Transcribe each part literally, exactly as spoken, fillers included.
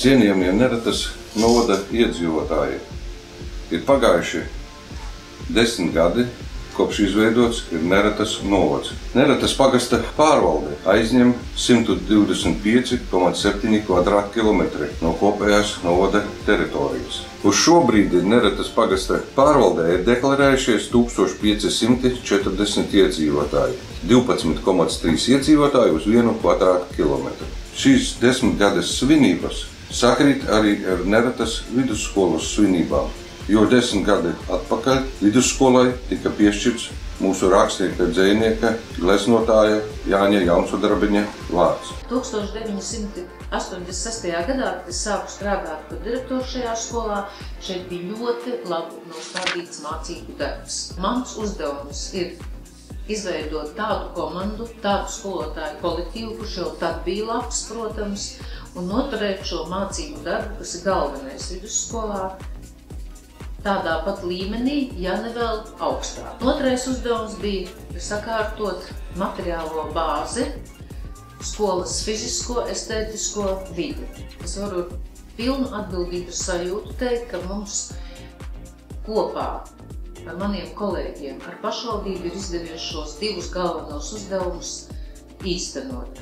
Cienījamie Neretas novada iedzīvotāji, ir pagājuši desmit gadi, kopš izveidots ir Neretas novads. Neretas pagasta pārvalde aizņem simt divdesmit pieci komats septiņi kvadrātkilometri no kopējās novada teritorijas. Uz šo brīdi Neretas pagasta pārvaldē ir deklarējušies tūkstoš pieci simti četrdesmit iedzīvotāji, divpadsmit komats trīs iedzīvotāji uz vienu kvadrātkilometru. Šīs desmitgades svinības sakrīt arī ar Neretas vidusskolas svinībām, jo desmit gadi atpakaļ vidusskolai tika piešķirts mūsu rakstnieka dzejnieka, gleznotāja Jāņa Jaunsudrabiņa vārds. tūkstoš deviņi simti astoņdesmit sestajā gadā, kad es sāku strādāt par direktoru šajā skolā, šeit bija ļoti labi nostādīts mācību darbs. Mans uzdevums ir izveidot tādu komandu, tādu skolotāju kolektīvu, kurš jau tad bija labs, protams, un noturēt šo mācību darbu, kas ir galvenais vidusskolā, tādā pat līmenī, ja ne vēl augstāk. Otrais uzdevums bija sakārtot materiālo bāzi, skolas fizisko, estētisko vidi. Es varu pilnu atbildības sajūtu teikt, ka mums kopā ar maniem kolēģiem, ar pašvaldību ir izdevies šos divus galvenos uzdevumus īstenot.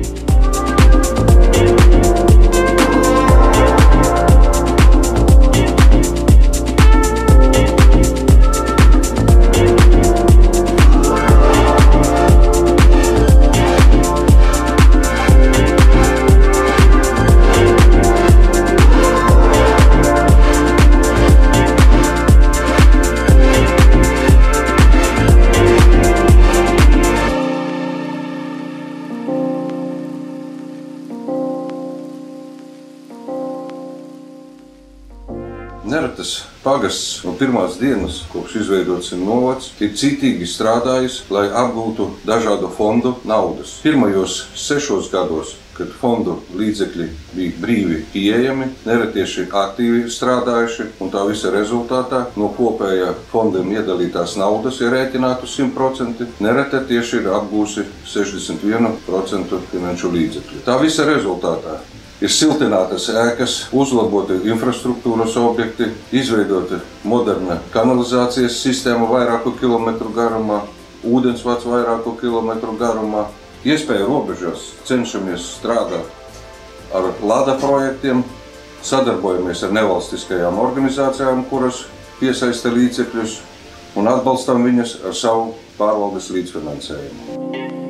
Neretas pagasts no pirmās dienas, kopš izveidots ir novads, ir cītīgi strādājis, lai apgūtu dažādu fondu naudas. Pirmajos sešos gados, kad fondu līdzekļi bija brīvi pieejami, neretieši aktīvi strādājuši, un tā visa rezultātā no kopējā fondiem iedalītās naudas ir rēķinātu simt procenti, nerete tieši ir apgūsi sešdesmit vienu procentu finanšu līdzekļu. Tā visa rezultātā ir siltinātas ēkas, uzlaboti infrastruktūras objekti, izveidota moderna kanalizācijas sistēma vairāku kilometru garumā, ūdensvads vairāku kilometru garumā. Iespēja robežās cenšamies strādāt ar LADA projektiem, sadarbojamies ar nevalstiskajām organizācijām, kuras piesaista līdzekļus, un atbalstam viņas ar savu pārvaldes līdzfinansējumu.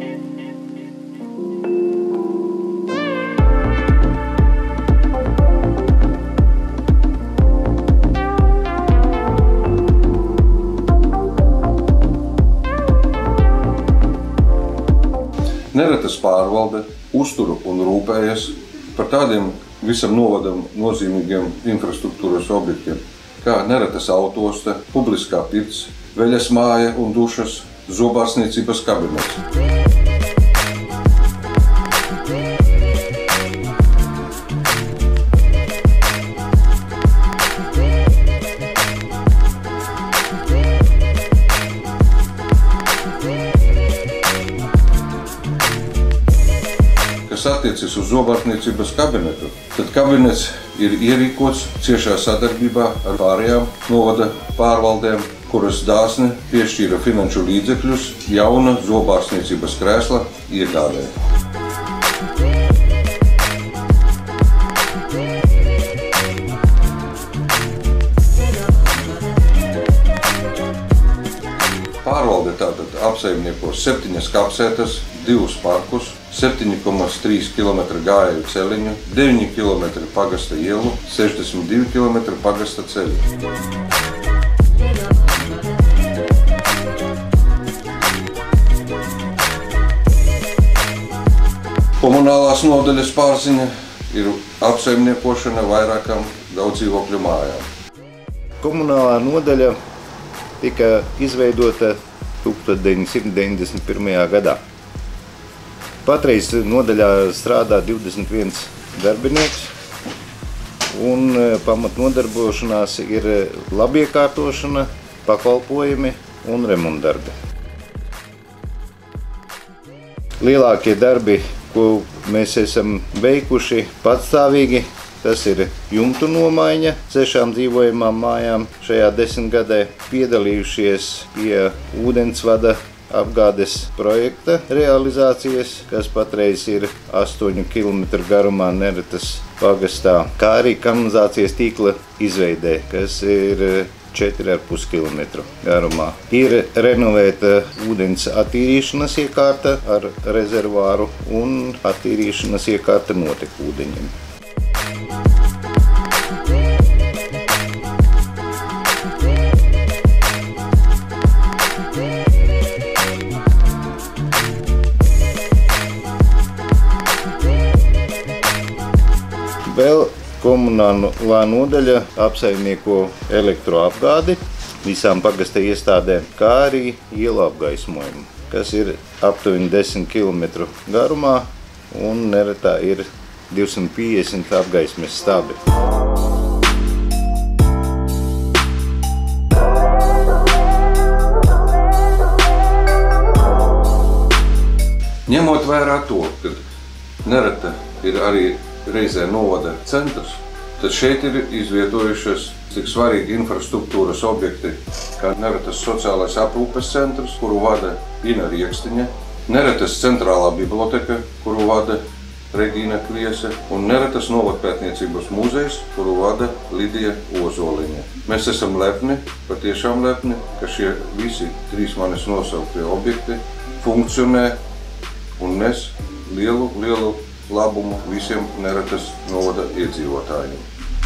Neretas pārvalde uztur un rūpējas par tādiem visam novadam nozīmīgiem infrastruktūras objektiem, kā Neretas autoste, publiskā pirts, veļas māja un dušas, zobārstniecības kabinets. Kas attiecas uz zobārstniecības kabinetu, tad kabinets ir ierīkots ciešā sadarbībā ar pārējām novada pārvaldēm, kuras dāsni piešķīra finanšu līdzekļus jauna zobārstniecības krēsla iegādē. Pārvalde tātad apsaimniekos septiņas kapsētas, divus parkus, septiņi komats trīs kilometri gājēju celiņu, deviņi kilometri pagasta ielu, sešdesmit divi kilometri pagasta ceļu. Komunālās nodaļas pārziņa ir apsaimniekošana vairākām daudzdzīvokļu mājām. Komunālā nodaļa tika izveidota tūkstoš deviņi simti deviņdesmit pirmajā gadā. Patreiz nodaļā strādā divdesmit viens darbinieks, un pamatnodarbošanās ir labiekārtošana, pakalpojumi un remontdarbi. Lielākie darbi, ko mēs esam veikuši patstāvīgi, Tas ir jumtu nomaiņa sešām dzīvojamām mājām šajā desmitgadē. Piedalījušies pie ūdensvada apgādes projekta realizācijas, kas patreiz ir astoņu kilometru garumā Neretas pagastā, kā arī kanalizācijas tīkla izveidē, kas ir četri ar pus kilometru garumā. Ir renovēta ūdens attīrīšanas iekārta ar rezervāru un attīrīšanas iekārta notekūdeņiem. Vēl komunālā nodaļa apsaimnieko elektroapgādi visām pagasta iestādēm, kā arī ielu apgaismojumu, kas ir aptuveni desmit kilometru garumā un Neretā ir divsimt piecdesmit apgaismes stabi. Ņemot vērā to, ka Nereta ir arī reizē novada centrs, tad šeit ir izvietojušies tik svarīgi infrastruktūras objekti, kā Neretas sociālais aprūpes centrs, kuru vada Ina Riekstiņa, Neretas centrālā biblioteka, kuru vada Regīna Kviese, un Neretas novadpētniecības muzejs, kuru vada Lidija Ozoliņa. Mēs esam lepni, patiešām lepni, ka šie visi trīs manis nosauktie objekti funkcionē un nes lielu, lielu labumu visiem Neretas novada iedzīvotājiem.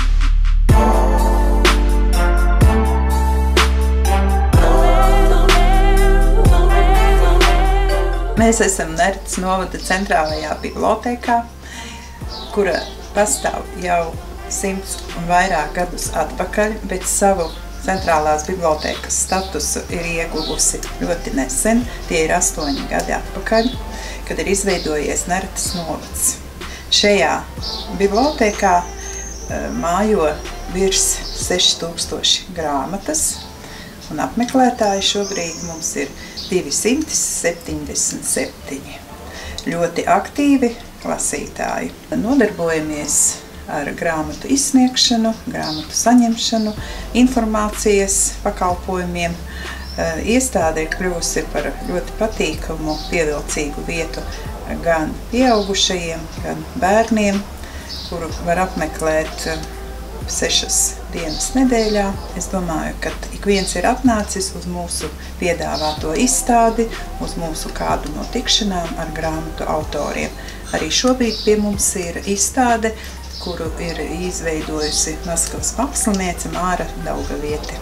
Mēs esam Neretas novada centrālajā bibliotēkā, kura pastāv jau simts un vairāk gadus atpakaļ, bet savu centrālās bibliotēkas statusu ir ieguvusi ļoti nesen, tie ir astoņi gadi atpakaļ, kad ir izveidojies Neretas novads. Šajā bibliotēkā mājo virs seši tūkstoši grāmatas, un apmeklētāji šobrīd mums ir divsimt septiņdesmit septiņi. Ļoti aktīvi lasītāji. Nodarbojamies ar grāmatu izsniegšanu, grāmatu saņemšanu, informācijas pakalpojumiem. Iestāde ir kļuvusi par ļoti patīkamu, pievilcīgu vietu gan pieaugušajiem, gan bērniem, kuru var apmeklēt sešas dienas nedēļā. Es domāju, ka ik viens ir atnācis uz mūsu piedāvāto izstādi, uz mūsu kādu no tikšanām ar grāmatu autoriem. Arī šobrīd pie mums ir izstāde, kuru ir izveidojusi Maskavas māksliniece Māra Daugaviete.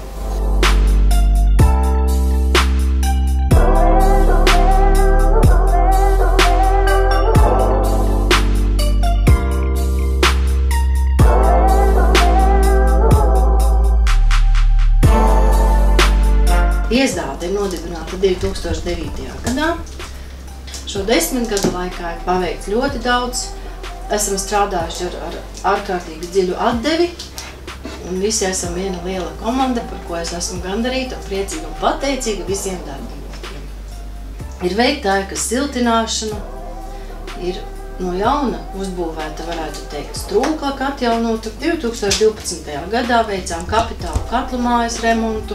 Iestāde ir nodibināta divi tūkstoši devītajā gadā. Šo desmit gadu laikā ir paveikts ļoti daudz. Esam strādājuši ar, ar ārkārtīgi dziļu atdevi, un visi esam viena liela komanda, par ko es esmu gandarīta un priecīga un pateicīga visiem darbiniekiem. Ir veikta ēkas siltināšana, ir no jauna uzbūvēta, varētu teikt, strūklaka atjaunota. divi tūkstoši divpadsmitajā gadā veicām kapitālu katlu mājas remontu.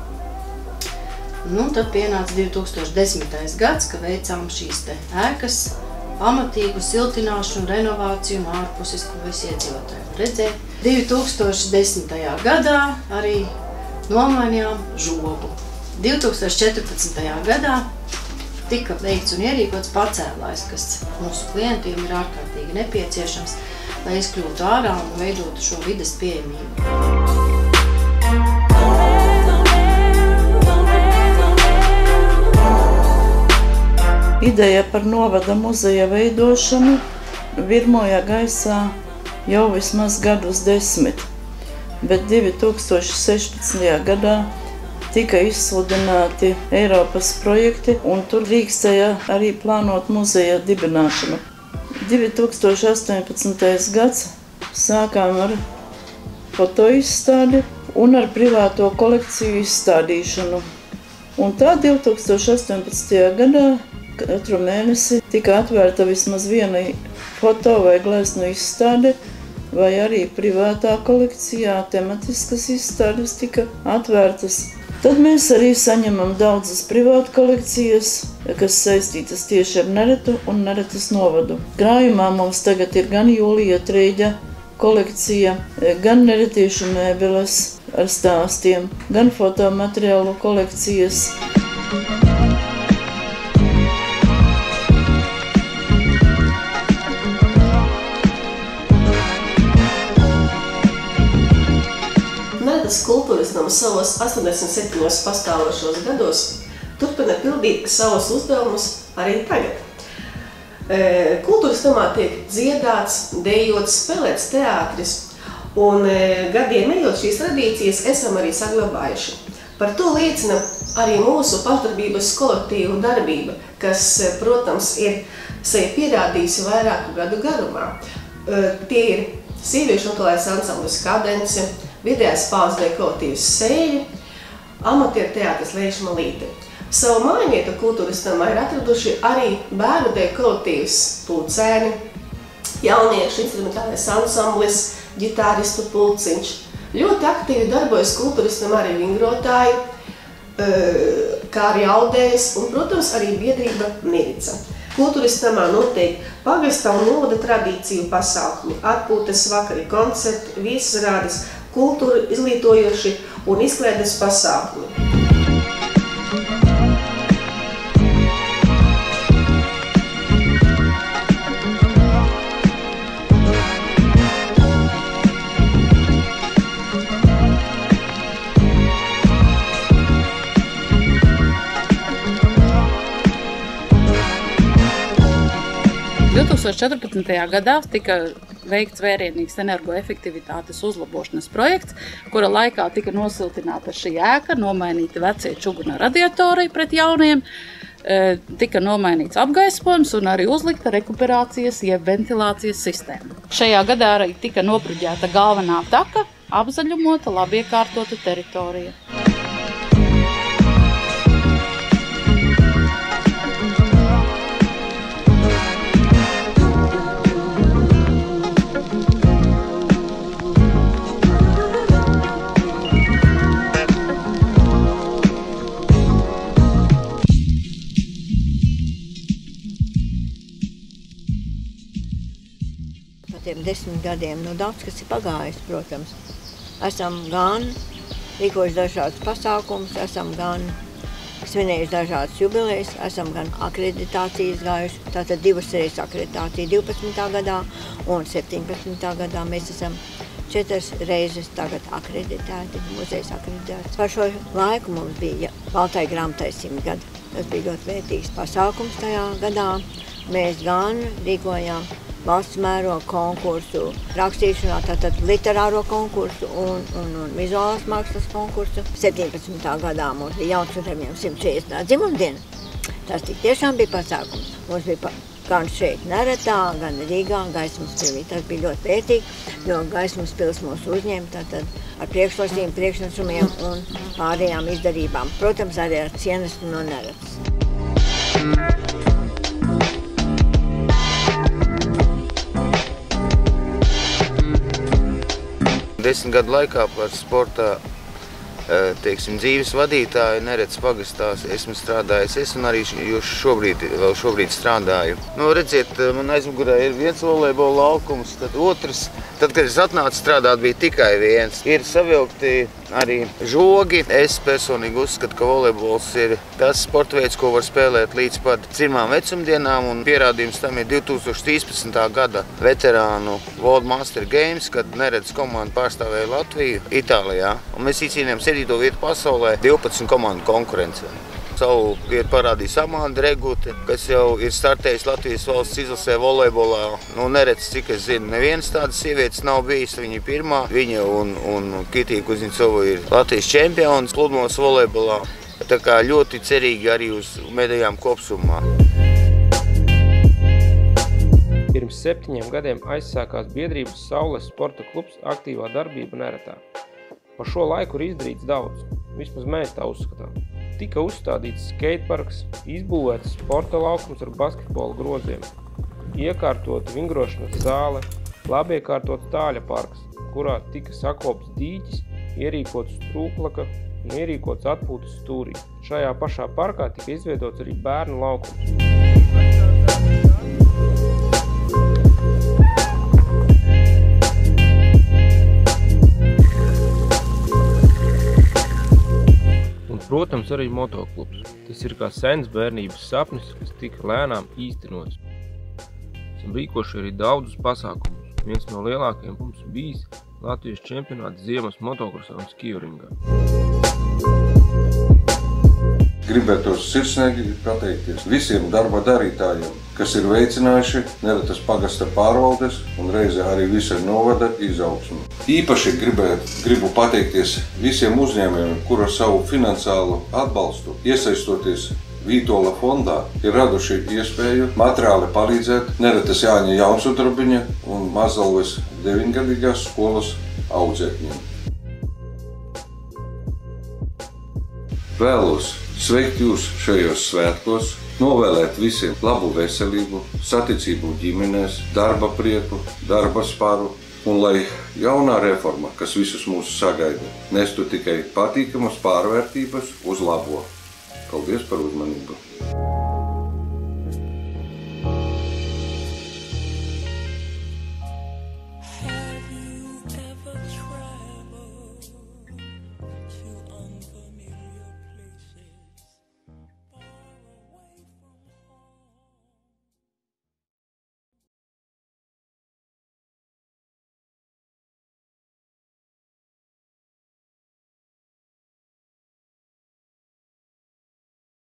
Nu, tad pienāca divi tūkstoši desmitais gads, ka veicām šīs te ēkas pamatīgu siltināšanu, renovāciju un ārpuses, ko visi iedzīvotāji redzēja. divi tūkstoši desmitajā gadā arī nomainījām žogu. divi tūkstoši četrpadsmitajā gadā tika veikts un ierīkots pacēlājs, kas mūsu klientiem ir ārkārtīgi nepieciešams, lai izkļūtu ārā un veidotu šo vides pieejamību. Ideja par novada muzeja veidošanu virmoja gaisā jau vismaz gadus desmit, bet divi tūkstoši sešpadsmitajā gadā tika izsludināti Eiropas projekti, un tur drīkstēja arī plānot muzeja dibināšanu. divi tūkstoši astoņpadsmitais gads sākām ar fotoizstādi un ar privāto kolekciju izstādīšanu. Un tā divi tūkstoši astoņpadsmitajā gadā katru mēnesi tika atvērta vismaz viena foto vai gleznu izstāde vai arī privātā kolekcijā tematiskas izstādes tika atvērtas. Tad mēs arī saņemam daudzas privātu kolekcijas, kas saistītas tieši ar Neretu un Neretas novadu. Krājumā mums tagad ir gan Jūlija Treļa kolekcija, gan neretiešu mēbeles ar stāstiem, gan fotomateriālu kolekcijas. Neretas kultūras nama savos astoņdesmit septiņos pastāvošos gados turpina pildīt savus uzdevumus arī tagad. Kultūras namā tiek dziedāts, dejots, spēlēts teātris, un gadiem ejot šīs tradīcijas esam arī saglabājuši. Par to liecina arī mūsu pašdarbības kolektīvu darbība, kas, protams, ir sevi pierādījusi vairāku gadu garumā. Tie ir sieviešu unitārais ansamblis Kadence, vidējās paudzes kolektīvs Sēļi, amatieru teātris Leiša Malīte. Savu mājvietu kultūras namā ir atraduši arī bērnu deju kolektīvs Pulcēni, jauniešu instrumentālais ansamblis, ģitāristu pulciņš. Ļoti aktīvi darbojas kultūras namā arī vingrotāji, kā arī audējas un, protams, arī biedrība Mirica. Kultūras namā notiek pagasta un novada tradīciju pasākumi, atpūtas vakari, koncerti, viesrādes, kultūru izglītojoši un izklaides pasākumi. divi tūkstoši četrpadsmitajā gadā tika veikts vērienīgs energoefektivitātes uzlabošanas projekts, kura laikā tika nosiltināta šī ēka, nomainīti vecie čuguna radiatori pret jauniem, tika nomainīts apgaismojums un arī uzlikta rekuperācijas jeb ventilācijas sistēma. Šajā gadā arī tika nopruģēta galvenā taka, apzaļumota, labi iekārtota teritorija. Desmit gadiem, nu daudz kas ir pagājis, protams. Esam gan rīkojuši dažādas pasākumus, esam gan svinējuši dažādas jubilejas, esam gan akreditācijas gājuši, tātad divas reizes akreditācija divpadsmitā gadā un septiņpadsmitā gadā mēs esam četras reizes tagad akreditēti, muzejs akreditēts. Par šo laiku mums bija Baltai grāmatai simt gadi. Tas bija ļoti vērtīgs pasākums tajā gadā. Mēs gan rīkojām valsts mēroga konkursu rakstīšanā, tātad literāro konkursu un, un, un vizuālās mākslas konkursu. septiņpadsmitā gadā mums bija jaunsuņiem simt četrdesmitā dzimumdiena. Tas tik tiešām bija pasākums. Mums bija pa, gan šeit Neretā, gan Rīgā, Gaismas pilī. Tas bija ļoti vērtīgi, jo Gaismas pils mūs uzņēma tātad ar priekšlasījumu, priekšnesumiem un pārējām izdarībām. Protams, arī ar cienestu no Neretas. Desmit gadu laikā par sporta teiksim, dzīves vadītāju Neretas pagastās esmu strādājis es un arī šobrīd, vēl šobrīd strādāju. Nu, redziet, man aizmugurē ir viens volejbola laukums, tad otrs. Tad, kad es atnācu strādāt, bija tikai viens. Ir savilkti arī žogi. Es personīgi uzskatu, ka volejbols ir tas sporta veids, ko var spēlēt līdz pat trimām vecumdienām, un pierādījums tam ir divi tūkstoši trīspadsmitā gada veterānu World Master Games, kad Neretas komanda pārstāvēja Latviju Itālijā. Un mēs izcīnījām septīto vietu pasaulē divpadsmit komandu konkurencē. Savu vietu parādīja Samanda Regute, kas jau ir startējis Latvijas valsts izlasē volejbolā. Nu, Neretas, cik es zinu, nevienas tādas sievietes nav bijis, viņa ir pirmā. Viņa un, un Kitija Kuznecova ir Latvijas čempions pludmales volejbolā. Tā kā ļoti cerīgi arī uz medaļām kopsumā. Pirms septiņiem gadiem aizsākās biedrības Saules sporta klubs aktīvā darbība Neretā. Pa šo laiku ir izdarīts daudz, vismaz mēs tā uzskatām. Tika uzstādīts skateparks, izbūvēts sporta laukums ar basketbola groziem, iekārtota vingrošanas zāle, labi iekārtots tāļa parks, kurā tika sakopts dīķis, ierīkots strūklaka un ierīkots atpūtas stūrī. Šajā pašā parkā tika izveidots arī bērnu laukums. Protams, arī motoklubs. Tas ir kā sens bērnības sapnis, kas tika lēnām īstenots. Esam rīkoši arī daudzus pasākumus. Viens no lielākajiem mums bijis Latvijas čempionāts ziemas motokrosā un skijringā. Gribētos sirsnīgi pateikties visiem darba darītājiem, kas ir veicinājuši Neretas pagasta pārvaldes un reizē arī visai novada izaugsmu. Īpaši gribēt, gribu pateikties visiem uzņēmējiem, kura savu finansālu atbalstu, iesaistoties Vītola fondā, ir raduši iespēju materiāli palīdzēt Neretas Jāņa Jaunsudrabiņa un Mazalves deviņgadīgās skolas audzēkņiem. Vēlos sveikt jūs šajos svētkos, novēlēt visiem labu veselību, saticību ģimenēs, darba prieku, darba sparu, un lai jaunā reforma, kas visus mūs sagaida, nestu tikai patīkamas pārvērtības uz labo. Paldies par uzmanību!